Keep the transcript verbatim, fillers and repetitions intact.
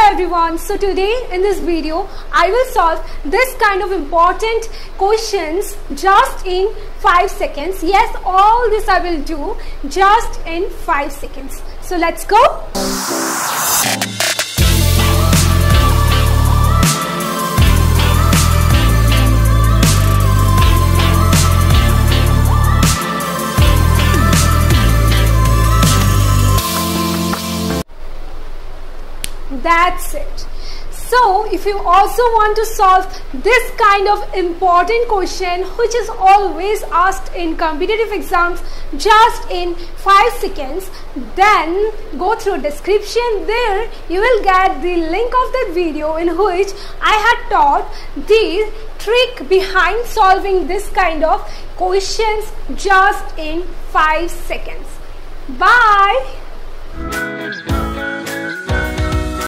Hello everyone. So today in this video I will solve this kind of important questions just in five seconds. Yes, all this I will do just in five seconds. So let's go. That's it. So if you also want to solve this kind of important question which is always asked in competitive exams just in five seconds, then go through description. There you will get the link of that video in which I had taught the trick behind solving this kind of questions just in five seconds. Bye.